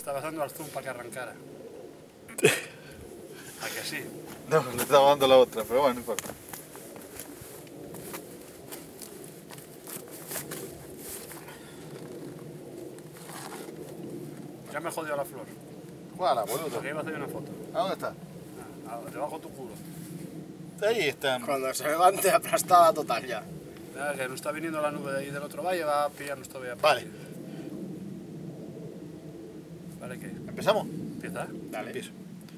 Estaba dando al zoom para que arrancara. ¿A que sí? No, le estaba dando la otra, pero bueno, no importa. Ya me jodió la flor. Guala, boludo. Porque iba a hacer una foto. ¿A dónde está? Debajo de tu culo. Ahí está. Cuando se levante aplastada total ya. Mira, que no está viniendo la nube de ahí del otro valle, va a pillarnos todavía. Vale. ¿Vale qué? ¿Empezamos? ¿Empieza? Dale. Empiezo.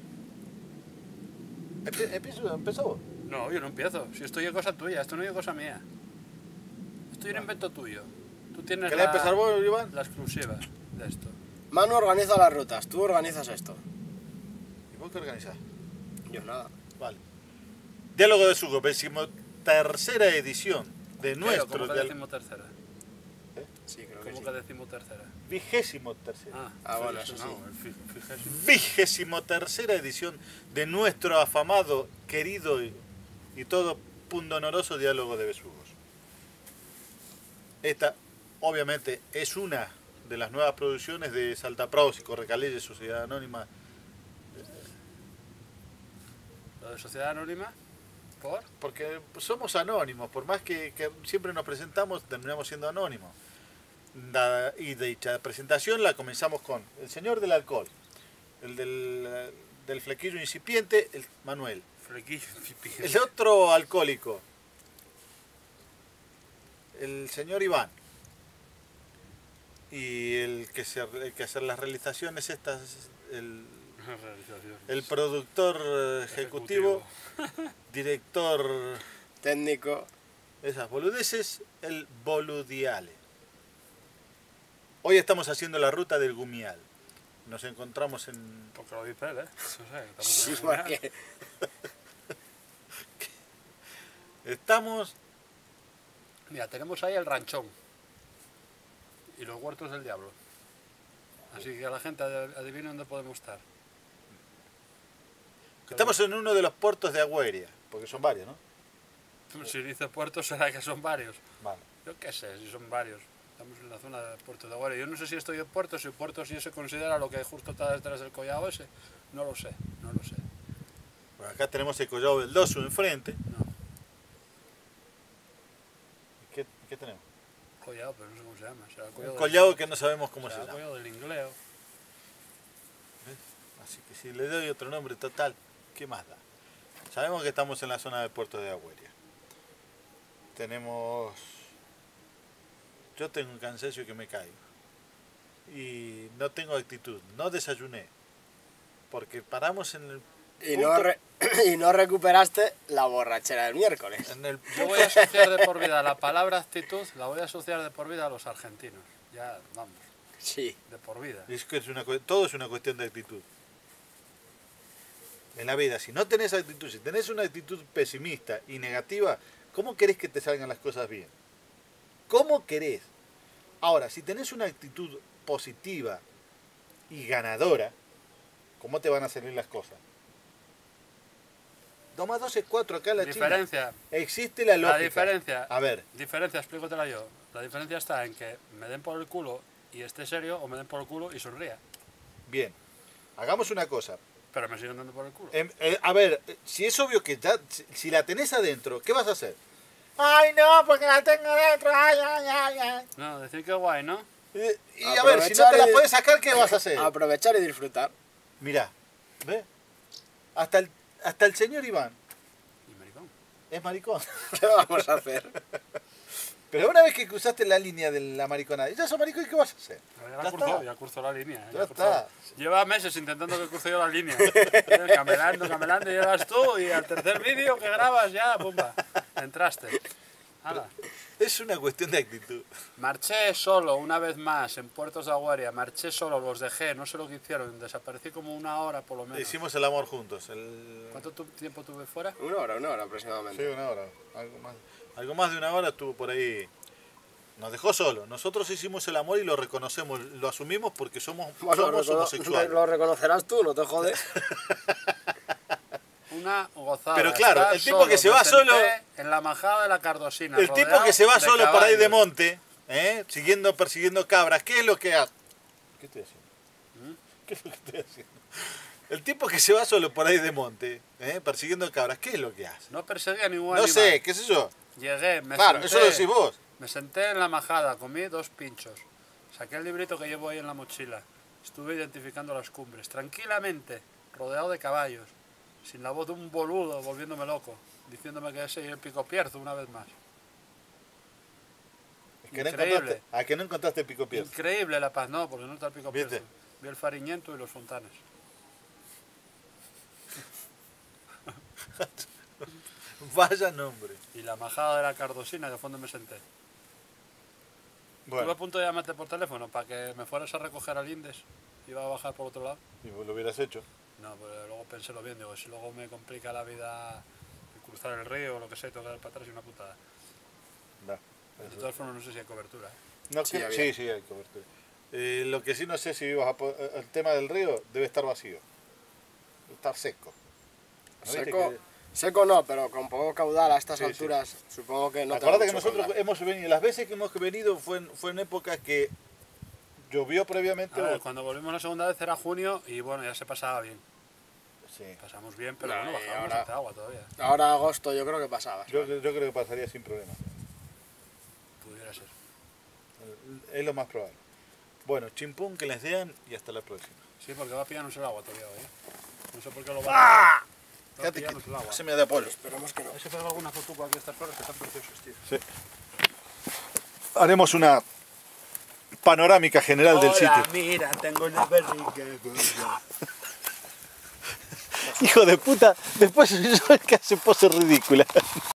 ¿Empezó vos? No, yo no empiezo. Si esto es cosa tuya, esto no es cosa mía. Esto es un invento tuyo. Tú tienes ¿Querés empezar vos, Iván? la exclusiva de esto. Manu organiza las rutas, tú organizas esto. ¿Y vos qué organizás? Yo nada. Vale. Diálogo de Sugo, 23ª edición de nuestro ¿Cómo que diálogo. 13ª? Sí, creo que ¿Cómo sí. que 13ª? 23ª. Bueno, eso sí. Fíjese. 23ª edición de nuestro afamado, querido y todo pundonoroso diálogo de besugos. Esta, obviamente, es una de las nuevas producciones de Saltapraos y Correcalles, Sociedad Anónima. ¿Lo de Sociedad Anónima? ¿Por? Porque somos anónimos, por más que siempre nos presentamos, terminamos siendo anónimos. Y dicha presentación la comenzamos con el señor del alcohol, el del flequillo incipiente, el Manuel. Flequillo incipiente. El otro alcohólico, el señor Iván. Y el que hace las realizaciones estas, el productor ejecutivo, director, Técnico. esas boludeces, el boludiale. Hoy estamos haciendo la ruta del Gumial. Nos encontramos en... Porque lo dice él, ¿eh? No sé, estamos Sí, en- porque Estamos... Mira, tenemos ahí el ranchón. Y los huertos del diablo. Así que la gente adivina dónde podemos estar. Estamos en uno de los puertos de Agüeria, porque son varios, ¿no? Si dice puertos será que son varios. Vale. Yo qué sé, si son varios. Estamos en la zona de Puerto de Agüero. Yo no sé si estoy en Puerto, si Puerto si se considera lo que justo está detrás del collado ese. No lo sé, no lo sé. Bueno, acá tenemos el collado del Dosu enfrente. No, ¿Qué tenemos? collado, pero no sé cómo se llama. Será el Un collado, collado que no sabemos cómo se será el llama. collado del Ingleo. Así que si le doy otro nombre total, ¿qué más da? Sabemos que estamos en la zona del puerto de Agüeria. Tenemos... Yo tengo un cansancio que me caigo. Y no tengo actitud. No desayuné. Porque paramos en el... y no recuperaste la borrachera del miércoles. En el Yo voy a asociar de por vida la palabra actitud, la voy a asociar de por vida a los argentinos. Ya, vamos, Sí. de por vida. Es que todo es una cuestión de actitud. En la vida, si no tenés actitud, si tenés una actitud pesimista y negativa, ¿cómo querés que te salgan las cosas bien? ¿Cómo querés? Ahora, si tenés una actitud positiva y ganadora, ¿cómo te van a salir las cosas? 2 más 2 es 4 acá en la China. Diferencia, Existe la lógica. la diferencia, A ver, explícatela yo. La diferencia está en que me den por el culo y esté serio o me den por el culo y sonría. bien. Hagamos una cosa. Pero me siguen dando por el culo. A ver, si es obvio que ya, si la tenés adentro, ¿qué vas a hacer? Ay, no, porque la tengo adentro. Ay, ay, ay, ay. No, decir que guay, ¿no? Y a ver, si no te la puedes sacar, ¿qué vas a hacer? Aprovechar y disfrutar. Mirá, ¿ves? Hasta el señor Iván Y maricón. es maricón. ¿Qué vamos a hacer? Pero una vez que cruzaste la línea de la mariconada, ya sos maricón, ¿y qué vas a hacer? Ya cruzó la línea. Ya está. Lleva meses intentando que cruce yo la línea. Camelando, llevas tú y al tercer vídeo que grabas ya, pumba, entraste. Hala. Es una cuestión de actitud. Marché solo una vez más en Puertos de Agüeria, marché solo, los dejé, no sé lo que hicieron, desaparecí como 1 hora por lo menos. Hicimos el amor juntos. ¿Cuánto tiempo tuve fuera? 1 hora Sí, aproximadamente. 1 hora. Algo más de 1 hora estuvo por ahí. Nos dejó solo. Nosotros hicimos el amor y lo reconocemos, lo asumimos porque somos homosexuales. Lo reconocerás tú, no te jodes. Una gozada. Pero claro, Estar el tipo que se va senté solo- en la majada de la Cardosina. El tipo rodeado que se va de solo por ahí de caballos. monte, persiguiendo cabras, ¿qué es lo que hace? ¿Qué estoy haciendo? ¿Qué es lo que estoy haciendo? El tipo que se va solo por ahí de monte, persiguiendo cabras, ¿qué es lo que hace? No perseguía ningún No animal. sé, qué sé yo. Llegué, me Claro, senté, eso lo decís vos. me senté en la majada, comí 2 pinchos. Saqué el librito que llevo ahí en la mochila. Estuve identificando las cumbres, tranquilamente, rodeado de caballos, sin la voz de un boludo volviéndome loco, diciéndome que ese y el Pico Pierzo una vez más. Es que no Increíble. encontraste, ¿a que no encontraste el pico pierzo? Increíble La Paz, no, porque no está el Pico ¿Viste? Pierzo. Vi el Fariñento y los Fontanes. Vaya nombre. Y la majada de la Cardosina, que fue donde me senté. Estuve a Bueno, punto de llamarte por teléfono para que me fueras a recoger al Indes. Iba a bajar por otro lado. y vos lo hubieras hecho. No, pero luego pensé lo bien, digo, si luego me complica la vida el cruzar el río o lo que sé, tengo que dar para atrás y una putada. No, De todas formas, no sé si hay cobertura. No, Sí, que- había. sí, hay cobertura. Lo que sí no sé si ibas a el tema del río debe estar vacío. Debe estar seco. ¿No viste Seco, que- seco no, pero con poco caudal a estas Sí, sí. alturas, supongo que no Acuérdate que tengo mucho nosotros caudal. hemos venido, las veces que hemos venido fue en épocas que llovió previamente. A ver, cuando volvimos la segunda vez era junio y bueno, ya se pasaba bien. Sí. Pasamos bien, pero No, bueno, y bajábamos ahora- hasta agua todavía. Ahora agosto yo creo que pasaba. Yo creo que pasaría sin problema. Pudiera ser. Es lo más probable. Bueno, chimpún, que les den y hasta la próxima. Sí, porque va a pillarnos el agua todavía hoy. No sé por qué lo va a... Va a Fíjate pillarnos el agua. que se me da polvo. Esperemos que no. A ver si pego alguna foto aquí a estas flores que están preciosas, tío. Sí. Haremos una panorámica general del sitio. Mira, tengo una barriga. Hijo de puta, después soy yo el que hace poses ridículas.